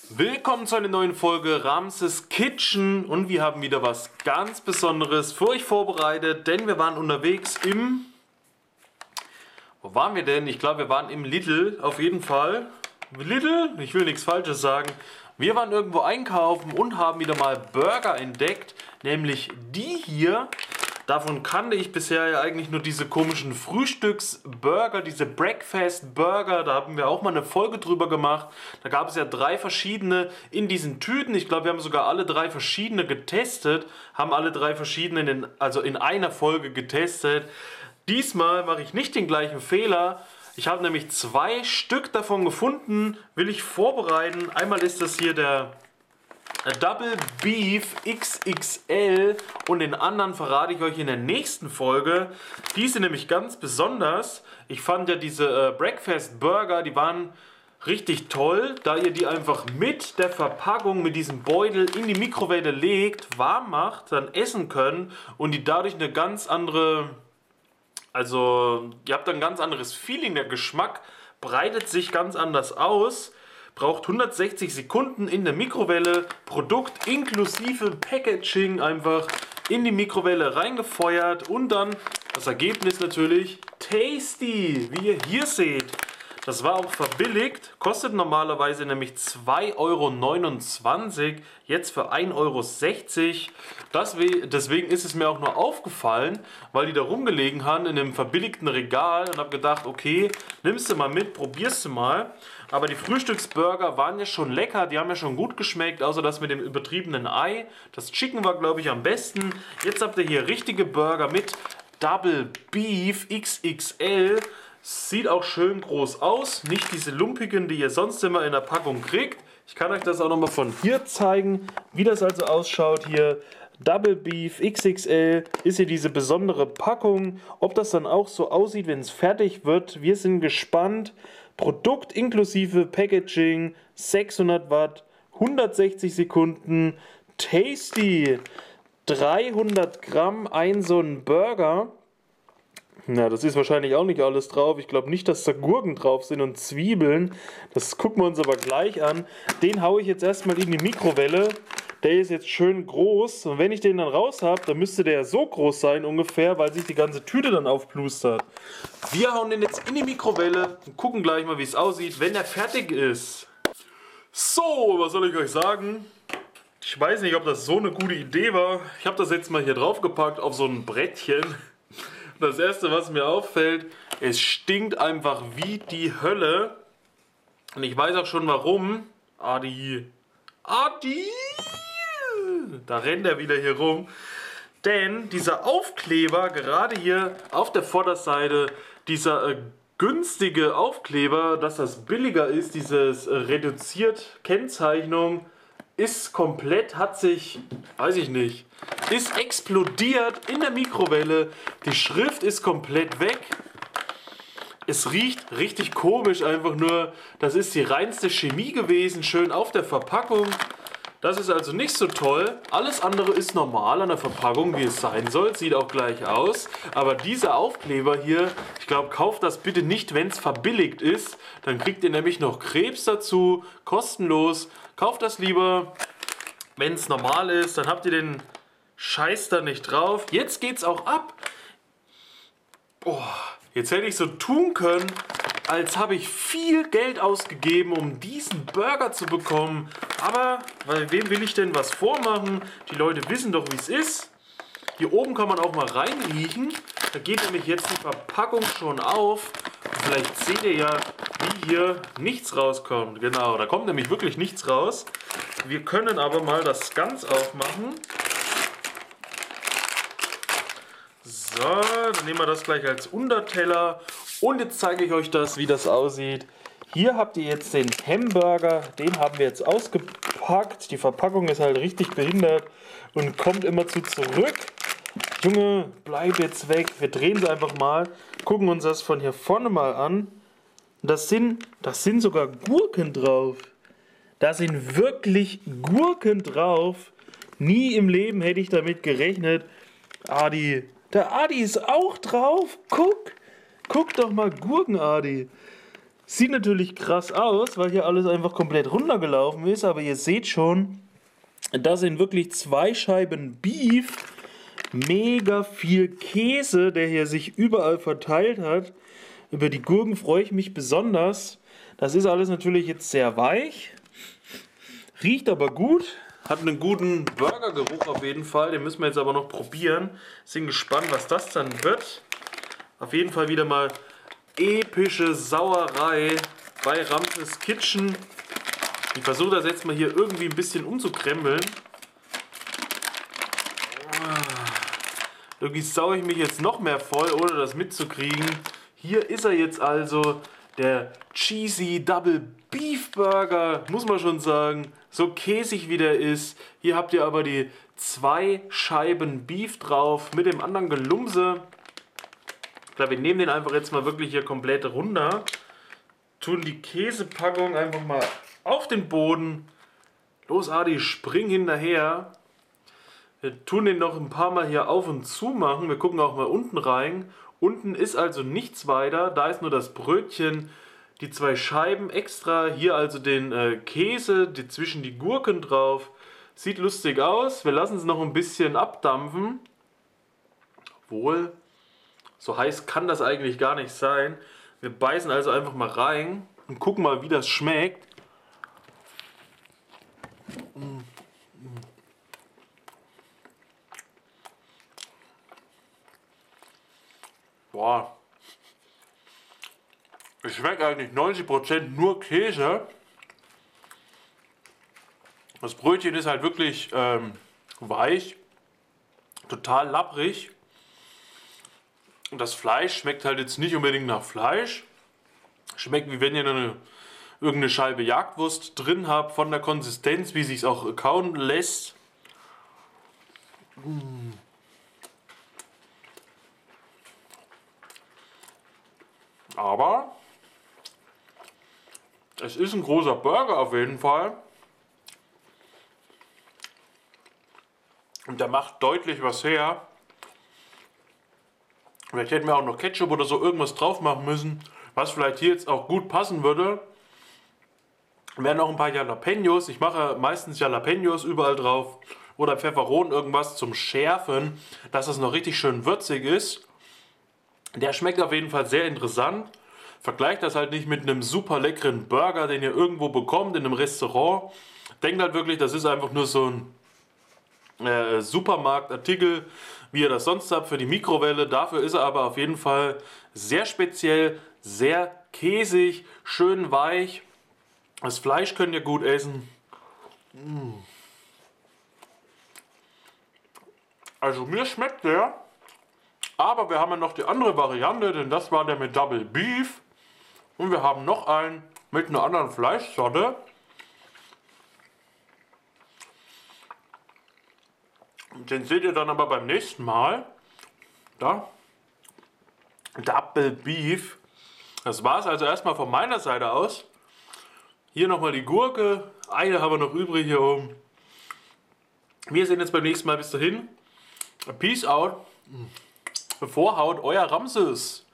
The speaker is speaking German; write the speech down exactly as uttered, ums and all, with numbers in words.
Willkommen zu einer neuen Folge Ramses Kitchen und wir haben wieder was ganz Besonderes für euch vorbereitet, denn wir waren unterwegs im... Wo waren wir denn? Ich glaube, wir waren im Lidl, auf jeden Fall. Lidl? Ich will nichts Falsches sagen. Wir waren irgendwo einkaufen und haben wieder mal Burger entdeckt, nämlich die hier. Davon kannte ich bisher ja eigentlich nur diese komischen Frühstücksburger, diese Breakfast Burger. Da haben wir auch mal eine Folge drüber gemacht. Da gab es ja drei verschiedene in diesen Tüten. Ich glaube, wir haben sogar alle drei verschiedene getestet. Haben alle drei verschiedene, in, also in einer Folge getestet. Diesmal mache ich nicht den gleichen Fehler. Ich habe nämlich zwei Stück davon gefunden, will ich vorbereiten. Einmal ist das hier der Double Beef X X L und den anderen verrate ich euch in der nächsten Folge. Die sind nämlich ganz besonders. Ich fand ja diese äh, Breakfast Burger, die waren richtig toll, da ihr die einfach mit der Verpackung, mit diesem Beutel in die Mikrowelle legt, warm macht, dann essen können und die dadurch eine ganz andere, also ihr habt ein ganz anderes Feeling, der Geschmack breitet sich ganz anders aus. Braucht hundertsechzig Sekunden in der Mikrowelle, Produkt inklusive Packaging einfach in die Mikrowelle reingefeuert und dann das Ergebnis natürlich tasty, wie ihr hier seht. Das war auch verbilligt, kostet normalerweise nämlich zwei Euro neunundzwanzig, jetzt für ein Euro sechzig. Deswegen ist es mir auch nur aufgefallen, weil die da rumgelegen haben in einem verbilligten Regal und habe gedacht, okay, nimmst du mal mit, probierst du mal. Aber die Frühstücksburger waren ja schon lecker, die haben ja schon gut geschmeckt, außer das mit dem übertriebenen Ei. Das Chicken war, glaube ich, am besten. Jetzt habt ihr hier richtige Burger mit Double Beef X X L. Sieht auch schön groß aus, nicht diese lumpigen, die ihr sonst immer in der Packung kriegt. Ich kann euch das auch nochmal von hier zeigen, wie das also ausschaut hier. Double Beef X X L ist hier diese besondere Packung. Ob das dann auch so aussieht, wenn es fertig wird, wir sind gespannt. Produkt inklusive Packaging, sechshundert Watt, hundertsechzig Sekunden, tasty, dreihundert Gramm, ein so ein Burger. Ja, das ist wahrscheinlich auch nicht alles drauf. Ich glaube nicht, dass da Gurken drauf sind und Zwiebeln. Das gucken wir uns aber gleich an. Den haue ich jetzt erstmal in die Mikrowelle. Der ist jetzt schön groß. Und wenn ich den dann raus habe, dann müsste der so groß sein ungefähr, weil sich die ganze Tüte dann aufplustert. Wir hauen den jetzt in die Mikrowelle und gucken gleich mal, wie es aussieht, wenn er fertig ist. So, was soll ich euch sagen? Ich weiß nicht, ob das so eine gute Idee war. Ich habe das jetzt mal hier drauf gepackt auf so ein Brettchen. Das erste, was mir auffällt, es stinkt einfach wie die Hölle. Und ich weiß auch schon warum. Adi. Adi. Da rennt er wieder hier rum. Denn dieser Aufkleber, gerade hier auf der Vorderseite, dieser äh, günstige Aufkleber, dass das billiger ist, dieses äh, reduziert Kennzeichnung, ist komplett, hat sich, weiß ich nicht, ist explodiert in der Mikrowelle. Die Schrift ist komplett weg. Es riecht richtig komisch, einfach nur, das ist die reinste Chemie gewesen, schön auf der Verpackung. Das ist also nicht so toll. Alles andere ist normal an der Verpackung, wie es sein soll. Sieht auch gleich aus. Aber dieser Aufkleber hier, ich glaube, kauft das bitte nicht, wenn es verbilligt ist. Dann kriegt ihr nämlich noch Krebs dazu, kostenlos. Kauft das lieber, wenn es normal ist. Dann habt ihr den Scheiß da nicht drauf. Jetzt geht's auch ab. Oh, jetzt hätte ich so tun können, als habe ich viel Geld ausgegeben, um diesen Burger zu bekommen. Aber, weil wem will ich denn was vormachen? Die Leute wissen doch, wie es ist. Hier oben kann man auch mal reinriechen. Da geht nämlich jetzt die Verpackung schon auf. Und vielleicht seht ihr ja, wie hier nichts rauskommt. Genau, da kommt nämlich wirklich nichts raus. Wir können aber mal das ganz aufmachen. So, dann nehmen wir das gleich als Unterteller. Und jetzt zeige ich euch das, wie das aussieht. Hier habt ihr jetzt den Hamburger, den haben wir jetzt ausgepackt. Die Verpackung ist halt richtig behindert und kommt immer zu zurück. Junge, bleib jetzt weg. Wir drehen sie einfach mal, gucken uns das von hier vorne mal an. Das sind, das sind sogar Gurken drauf. Da sind wirklich Gurken drauf. Nie im Leben hätte ich damit gerechnet. Adi, der Adi ist auch drauf. Guck. Guck doch mal, Gurken-Adi. Sieht natürlich krass aus, weil hier alles einfach komplett runtergelaufen ist, aber ihr seht schon, das sind wirklich zwei Scheiben Beef, mega viel Käse, der hier sich überall verteilt hat. Über die Gurken freue ich mich besonders. Das ist alles natürlich jetzt sehr weich, riecht aber gut, hat einen guten Burgergeruch auf jeden Fall. Den müssen wir jetzt aber noch probieren. Sind gespannt, was das dann wird. Auf jeden Fall wieder mal epische Sauerei bei Ramses Kitchen. Ich versuche das jetzt mal hier irgendwie ein bisschen umzukrempeln. Irgendwie sauge ich mich jetzt noch mehr voll, ohne das mitzukriegen. Hier ist er jetzt also, der Cheesy Double Beef Burger, muss man schon sagen. So käsig wie der ist. Hier habt ihr aber die zwei Scheiben Beef drauf mit dem anderen Gelumse. Ich glaube, wir nehmen den einfach jetzt mal wirklich hier komplett runter. Tun die Käsepackung einfach mal auf den Boden. Los Adi, spring hinterher. Wir tun den noch ein paar Mal hier auf und zu machen. Wir gucken auch mal unten rein. Unten ist also nichts weiter. Da ist nur das Brötchen, die zwei Scheiben extra. Hier also den äh, Käse, die, zwischen die Gurken drauf. Sieht lustig aus. Wir lassen es noch ein bisschen abdampfen. Obwohl, so heiß kann das eigentlich gar nicht sein. Wir beißen also einfach mal rein und gucken mal, wie das schmeckt. Boah. Es schmeckt eigentlich neunzig Prozent nur Käse. Das Brötchen ist halt wirklich ähm, weich, total lapprig. Und das Fleisch schmeckt halt jetzt nicht unbedingt nach Fleisch. Schmeckt, wie wenn ihr eine, irgendeine Scheibe Jagdwurst drin habt, von der Konsistenz, wie sich es auch kauen lässt. Mm. Aber es ist ein großer Burger auf jeden Fall. Und der macht deutlich was her. Vielleicht hätten wir auch noch Ketchup oder so irgendwas drauf machen müssen, was vielleicht hier jetzt auch gut passen würde. Wären noch ein paar Jalapenos. Ich mache meistens Jalapenos überall drauf. Oder Pfefferonen, irgendwas zum Schärfen, dass das noch richtig schön würzig ist. Der schmeckt auf jeden Fall sehr interessant. Vergleicht das halt nicht mit einem super leckeren Burger, den ihr irgendwo bekommt in einem Restaurant. Denkt halt wirklich, das ist einfach nur so ein äh, Supermarktartikel, wie ihr das sonst habt für die Mikrowelle. Dafür ist er aber auf jeden Fall sehr speziell, sehr käsig, schön weich. Das Fleisch könnt ihr gut essen. Also mir schmeckt der. Aber wir haben ja noch die andere Variante, denn das war der mit Double Beef. Und wir haben noch einen mit einer anderen Fleischsorte. Den seht ihr dann aber beim nächsten Mal. Da. Double Beef. Das war es also erstmal von meiner Seite aus. Hier nochmal die Gurke. Eine haben wir noch übrig hier oben. Wir sehen uns beim nächsten Mal. Bis dahin. Peace out. Vorhaut, euer Ramses.